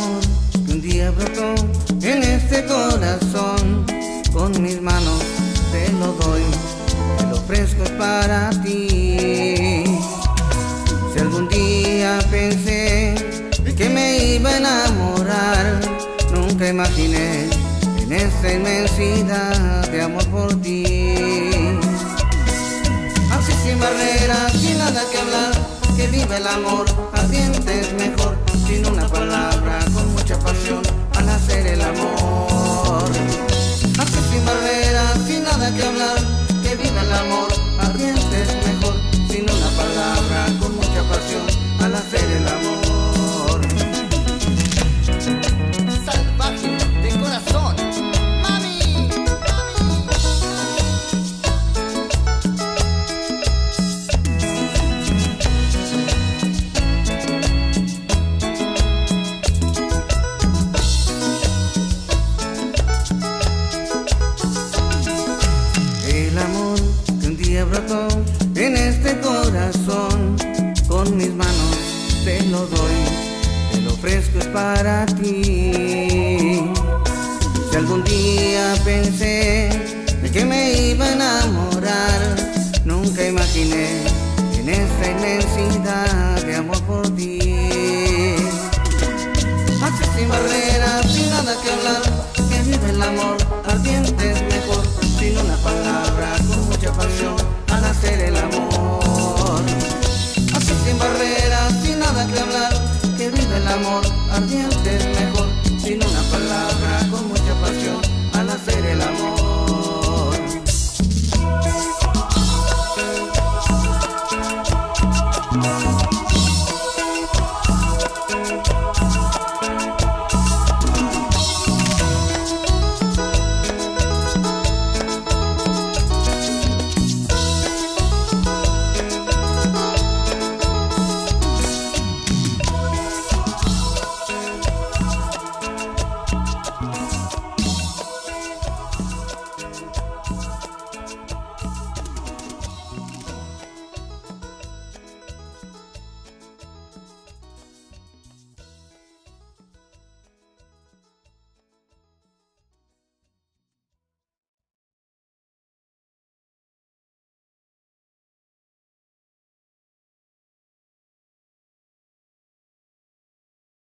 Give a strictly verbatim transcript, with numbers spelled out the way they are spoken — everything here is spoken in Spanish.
amor que un día brotó en este corazón, con mis manos te lo doy, te lo ofrezco, es para ti. Si algún día pensé que me iba a enamorar, nunca imaginé en esta inmensidad de amor por ti. Así sin barreras, sin nada que hablar, que viva el amor, ardiente es mejor, sin una palabra, con mucha pasión, al hacer el amor. Así sin barreras, sin nada que hablar, que viva el amor, ardiente es mejor, sin una palabra, con mucha pasión, al hacer el amor. Salvaje de corazón, mami, El amor que un día brotó en este corazón, con mis manos te lo doy, te lo ofrezco, es para ti. Si algún día pensé que me iba a enamorar, nunca imaginé en esta inmensidad de amor por ti. Así sin barreras, sin nada que hablar, que vive el amor, ardiente es mejor, sin una palabra, con mucha pasión, al hacer el amor. Así sin barreras, sin nada que hablar, que vive el amor, ardiente es mejor, sin una palabra, con mucha pasión, al hacer el amor.